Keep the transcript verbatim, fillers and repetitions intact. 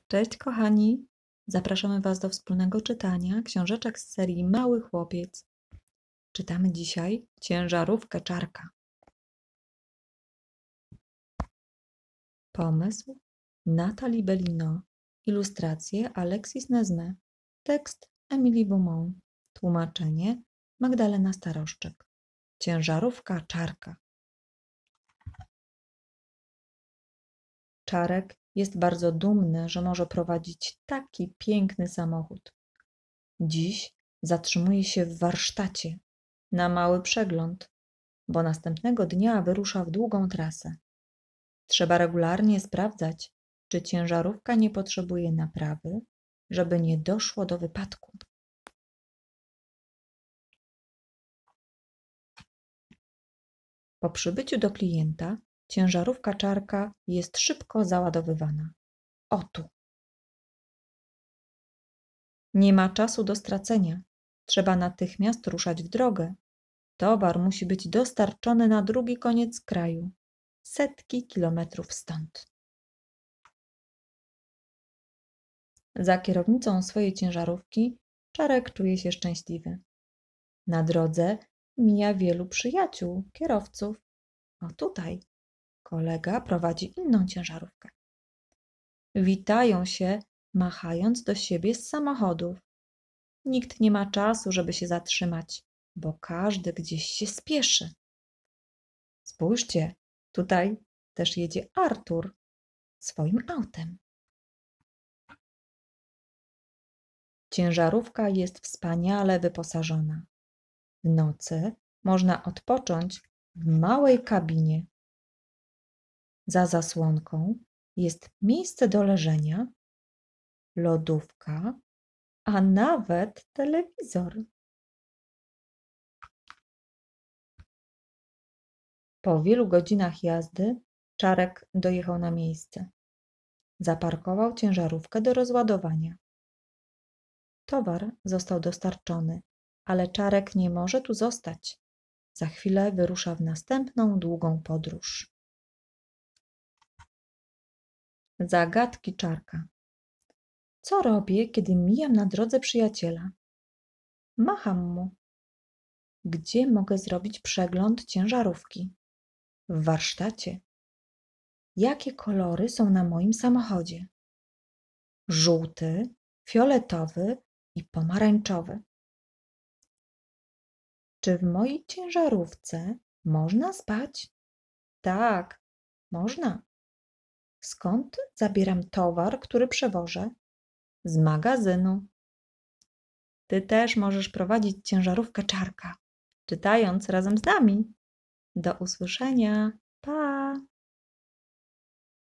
Cześć kochani! Zapraszamy Was do wspólnego czytania książeczek z serii Mały Chłopiec. Czytamy dzisiaj Ciężarówkę Czarka. Pomysł Nathalie Bellino. Ilustracje Alexis Nesme. Tekst Emilie Beaumont. Tłumaczenie Magdalena Staroszczyk. Ciężarówka Czarka. Czarek jest bardzo dumny, że może prowadzić taki piękny samochód. Dziś zatrzymuje się w warsztacie na mały przegląd, bo następnego dnia wyrusza w długą trasę. Trzeba regularnie sprawdzać, czy ciężarówka nie potrzebuje naprawy, żeby nie doszło do wypadku. Po przybyciu do klienta ciężarówka Czarka jest szybko załadowywana. O tu! Nie ma czasu do stracenia. Trzeba natychmiast ruszać w drogę. Towar musi być dostarczony na drugi koniec kraju, setki kilometrów stąd. Za kierownicą swojej ciężarówki Czarek czuje się szczęśliwy. Na drodze mija wielu przyjaciół, kierowców. O tutaj kolega prowadzi inną ciężarówkę. Witają się, machając do siebie z samochodów. Nikt nie ma czasu, żeby się zatrzymać, bo każdy gdzieś się spieszy. Spójrzcie, tutaj też jedzie Artur swoim autem. Ciężarówka jest wspaniale wyposażona. W nocy można odpocząć w małej kabinie. Za zasłonką jest miejsce do leżenia, lodówka, a nawet telewizor. Po wielu godzinach jazdy Czarek dojechał na miejsce. Zaparkował ciężarówkę do rozładowania. Towar został dostarczony, ale Czarek nie może tu zostać. Za chwilę wyrusza w następną długą podróż. Zagadki Czarka. Co robię, kiedy mijam na drodze przyjaciela? Macham mu. Gdzie mogę zrobić przegląd ciężarówki? W warsztacie. Jakie kolory są na moim samochodzie? Żółty, fioletowy i pomarańczowy. Czy w mojej ciężarówce można spać? Tak, można. Skąd zabieram towar, który przewożę? Z magazynu. Ty też możesz prowadzić ciężarówkę Czarka, czytając razem z nami. Do usłyszenia.